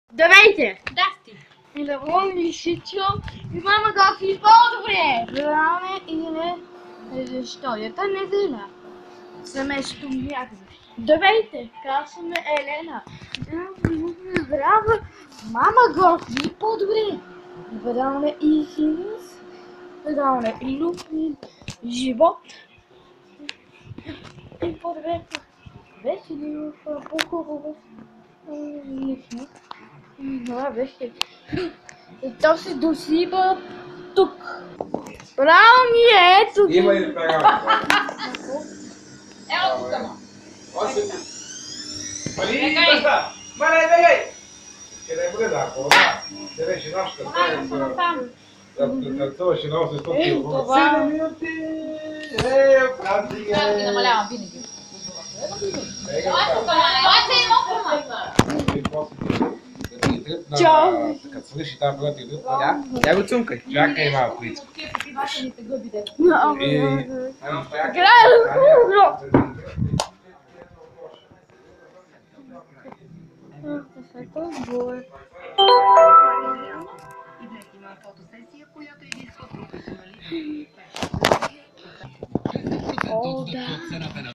Здравейте! Здрасти! И да вон лишичо и мама готви по-добре! Главне или историята неделя. Семейството някъде. Здравейте! Казваме Елена. Здрава! Мама готви по-добре! Предаване и хинес, предаване и любви, живот и по-добре. Весели в по-хубаво. Лично. Това беше. И то се досиба тук. Право ми е ето ги. Има и пера. Ево тук, ма. Мали, баща! Мале, бегай! Че не бъде да, да. Те беше нашата цел. Да търцуваше на 800 кг. 7 минути! Празник е! Трябва да намалявам винаги. Ела тук, ма. Ела се едно кума. Чао! Като свърши тази първата игра, тя го цункай. Чакай малко. Има фотосесия, която изисква професионализъм. О, да.